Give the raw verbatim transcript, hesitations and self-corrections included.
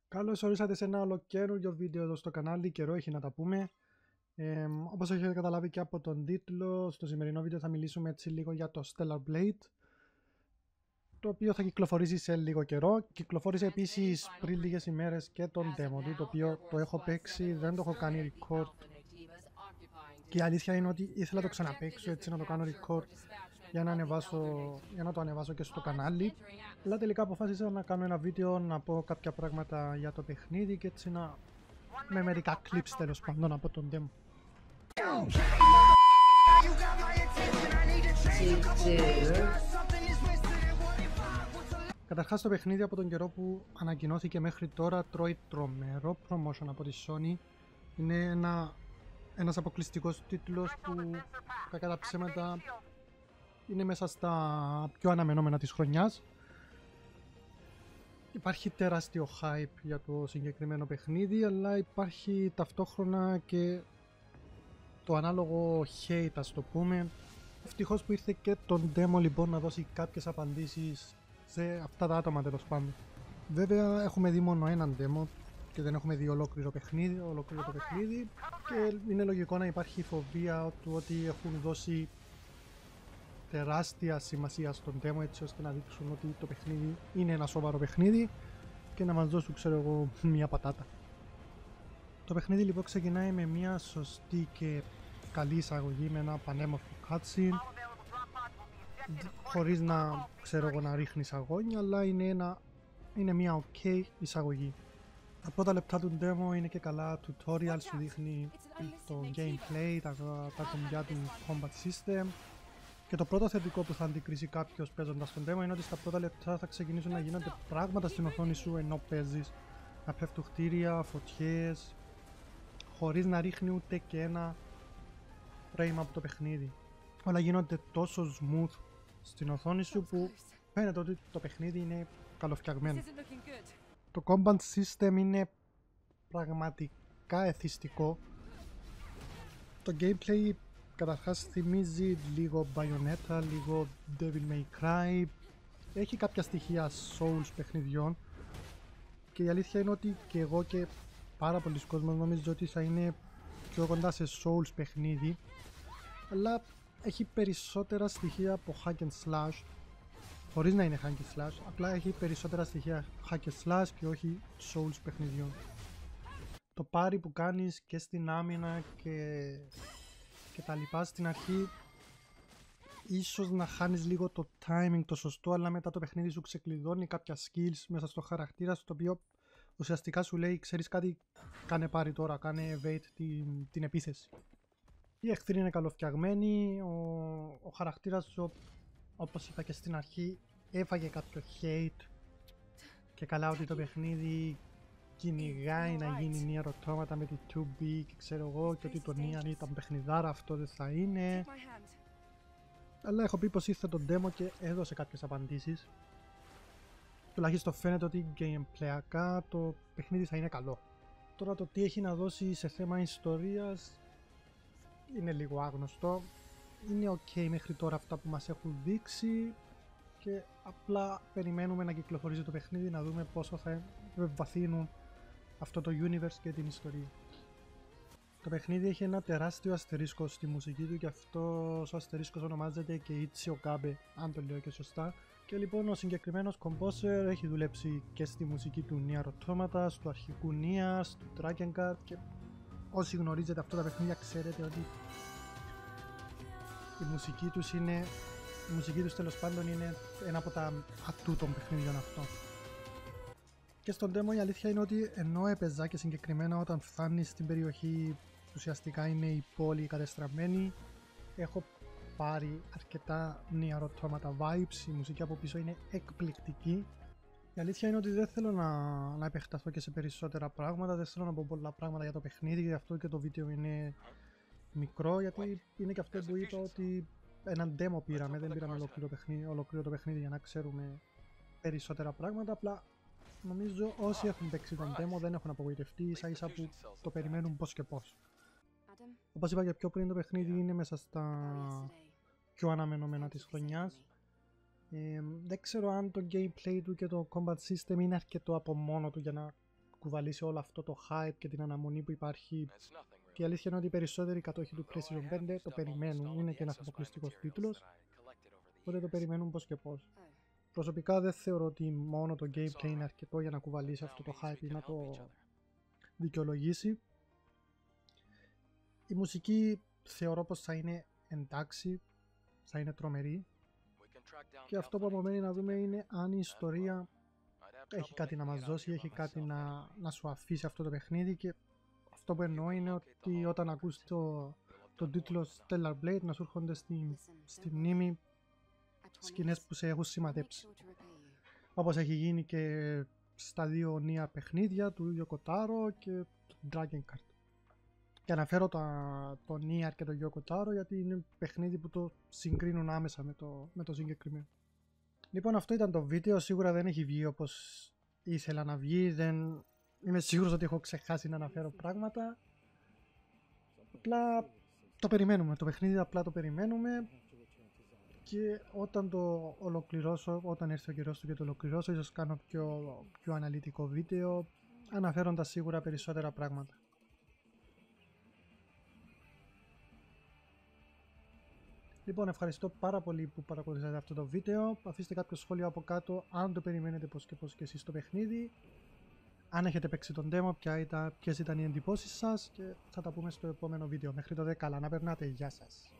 Καλώς ορίσατε σε ένα ολοκαίριο βίντεο εδώ στο κανάλι. Καιρό έχει να τα πούμε. Ε, όπως έχετε καταλάβει και από τον τίτλο, στο σημερινό βίντεο θα μιλήσουμε έτσι λίγο για το Stellar Blade, το οποίο θα κυκλοφορήσει σε λίγο καιρό. Κυκλοφόρησε επίσης πριν λίγες ημέρες και τον demo του, το οποίο το έχω παίξει, δεν το έχω κάνει record. Και η αλήθεια είναι ότι ήθελα να το ξαναπαίξω, έτσι να το κάνω record για να, ανεβάσω, για να το ανεβάσω και στο κανάλι. Αλλά τελικά αποφάσισα να κάνω ένα βίντεο, να πω κάποια πράγματα για το παιχνίδι και έτσι να... με μερικά clips τέλος πάντων από τον demo. Καταρχάς το παιχνίδι από τον καιρό που ανακοινώθηκε μέχρι τώρα τρώει τρομερό promotion από τη Sony. Είναι ένα, ένας αποκλειστικός τίτλος που κακά τα ψέματα είναι μέσα στα πιο αναμενόμενα της χρονιάς. Υπάρχει τεράστιο hype για το συγκεκριμένο παιχνίδι, αλλά υπάρχει ταυτόχρονα και το ανάλογο hate, ας το πούμε. Ευτυχώς που ήρθε και τον demo λοιπόν να δώσει κάποιες απαντήσεις σε αυτά τα άτομα τέλος πάντων. Βέβαια έχουμε δει μόνο έναν demo και δεν έχουμε δει ολόκληρο παιχνίδι, ολόκληρο το παιχνίδι και είναι λογικό να υπάρχει φοβία του ότι έχουν δώσει τεράστια σημασία στον demo έτσι ώστε να δείξουν ότι το παιχνίδι είναι ένα σοβαρό παιχνίδι και να μας δώσουν, ξέρω εγώ, μια πατάτα. Το παιχνίδι λοιπόν ξεκινάει με μια σωστή και καλή εισαγωγή, με ένα πανέμορφο cutscene, χωρίς να, ξέρω εγώ, να ρίχνει αγώνια, αλλά είναι, ένα, είναι μια ok εισαγωγή. Τα πρώτα λεπτά του demo είναι και καλά tutorial, σου δείχνει το gameplay, τα, τα κομμάτια του combat system. Και το πρώτο θετικό που θα αντικρίσει κάποιος παίζοντας τον demo είναι ότι στα πρώτα λεπτά θα ξεκινήσουν να γίνονται πράγματα στην οθόνη σου ενώ παίζεις. Να πέφτουν κτίρια, φωτιές, χωρίς να ρίχνει ούτε και ένα frame από το παιχνίδι. Όλα γίνονται τόσο smooth στην οθόνη σου που φαίνεται ότι το παιχνίδι είναι καλοφτιαγμένο. Το combat system είναι πραγματικά εθιστικό. Το gameplay καταρχάς θυμίζει λίγο Bayonetta, λίγο Devil May Cry. Έχει κάποια στοιχεία Souls παιχνιδιών και η αλήθεια είναι ότι και εγώ και πάρα πολλοί κόσμος νομίζω ότι θα είναι πιο κοντά σε Souls παιχνίδι, αλλά έχει περισσότερα στοιχεία από hack and slash, χωρίς να είναι hack and slash, απλά έχει περισσότερα στοιχεία hack and slash και όχι Souls παιχνιδιών. Το πάρι που κάνεις και στην άμυνα και, και τα λοιπά στην αρχή ίσως να χάνεις λίγο το timing το σωστό, αλλά μετά το παιχνίδι σου ξεκλειδώνει κάποια skills μέσα στο χαρακτήρα σου, το οποίο ουσιαστικά σου λέει, ξέρεις κάτι, κάνε πάρει τώρα, κάνε evade την, την επίθεση. Οι εχθροί είναι καλοφτιαγμένοι, ο, ο χαρακτήρας σου, όπως είπα και στην αρχή, έφαγε κάποιο hate και καλά ότι το παιχνίδι κυνηγάει να γίνει Nier Automata με τη two B και ξέρω εγώ, και ότι το Nier ήταν παιχνιδάρα, αυτό δεν θα είναι. Αλλά έχω πει πως ήρθε το demo και έδωσε κάποιες απαντήσεις. Τουλάχιστον φαίνεται ότι gameplayακά το παιχνίδι θα είναι καλό. Τώρα το τι έχει να δώσει σε θέμα ιστορίας είναι λίγο άγνωστο. Είναι ok μέχρι τώρα αυτά που μας έχουν δείξει και απλά περιμένουμε να κυκλοφορήσει το παιχνίδι, να δούμε πόσο θα βαθύνουν αυτό το universe και την ιστορία. Το παιχνίδι έχει ένα τεράστιο αστερίσκο στη μουσική του και αυτός ο αστερίσκος ονομάζεται και Ichio Kabe, αν το λέω και σωστά. Και λοιπόν ο συγκεκριμένος composer έχει δουλέψει και στη μουσική του Nier Automata, του αρχικού Nier, του Drakengard, και όσοι γνωρίζετε αυτά τα παιχνίδια ξέρετε ότι η μουσική τους είναι, η μουσική τους τέλος πάντων είναι ένα από τα ατού των παιχνίδιων αυτών. Και στον demo η αλήθεια είναι ότι ενώ έπαιζα και συγκεκριμένα όταν φτάνεις στην περιοχή ουσιαστικά είναι η πόλη κατεστραμμένη, έχω πάρει αρκετά Nier Automata vibes, η μουσική από πίσω είναι εκπληκτική. Η αλήθεια είναι ότι δεν θέλω να, να επεκταθώ και σε περισσότερα πράγματα, δεν θέλω να πω πολλά πράγματα για το παιχνίδι, γι' αυτό και το βίντεο είναι μικρό, γιατί είναι και αυτό που είπα ότι έναν demo πήραμε, δεν πήραμε ολόκληρο παιχνίδι, ολόκληρο το παιχνίδι για να ξέρουμε περισσότερα πράγματα, απλά νομίζω όσοι έχουν παίξει τον demo δεν έχουν απογοητευτεί, ίσα ίσα που το περιμένουν πώς και πώς. Όπως είπα και πιο πριν, το παιχνίδι είναι μέσα στα πιο αναμενόμενα της χρονιάς. Ε, δεν ξέρω αν το gameplay του και το combat system είναι αρκετό από μόνο του για να κουβαλήσει όλο αυτό το hype και την αναμονή που υπάρχει. Και η αλήθεια είναι ότι οι περισσότεροι κατόχοι του PlayStation πέντε το περιμένουν. Είναι και ένας αποκλειστικός τίτλος, οπότε το περιμένουν πώς και πώς. Προσωπικά δεν θεωρώ ότι μόνο το gameplay είναι αρκετό για να κουβαλήσει αυτό το hype ή να το δικαιολογήσει. Η μουσική θεωρώ πως θα είναι εντάξει, θα είναι τρομερή, και αυτό που απομένει να δούμε είναι αν η ιστορία έχει κάτι να μας δώσει, έχει κάτι να, να σου αφήσει αυτό το παιχνίδι. Και αυτό που εννοώ είναι ότι όταν ακούς το, το τίτλο Stellar Blade να σου έρχονται στη, στη μνήμη σκηνές που σε έχουν σημαδέψει, όπως έχει γίνει και στα δύο νέα παιχνίδια του Yoko Taro και του Dragon Card. Και αναφέρω το, το Nier και το Yoko Taro γιατί είναι παιχνίδι που το συγκρίνουν άμεσα με το, με το συγκεκριμένο. Λοιπόν, αυτό ήταν το βίντεο. Σίγουρα δεν έχει βγει όπως ήθελα να βγει. Δεν είμαι σίγουρος ότι έχω ξεχάσει να αναφέρω πράγματα. Απλά το περιμένουμε. Το παιχνίδι απλά το περιμένουμε. Και όταν το ολοκληρώσω, όταν έρθει ο καιρός του και το ολοκληρώσω, ίσως κάνω πιο, πιο αναλυτικό βίντεο, αναφέροντας σίγουρα περισσότερα πράγματα. Λοιπόν, ευχαριστώ πάρα πολύ που παρακολουθήσατε αυτό το βίντεο. Αφήστε κάποιο σχόλιο από κάτω αν το περιμένετε πως και πως και εσείς το παιχνίδι. Αν έχετε παίξει τον demo, ποιες ήταν οι εντυπώσεις σας, και θα τα πούμε στο επόμενο βίντεο. Μέχρι τότε καλά να περνάτε. Γεια σας.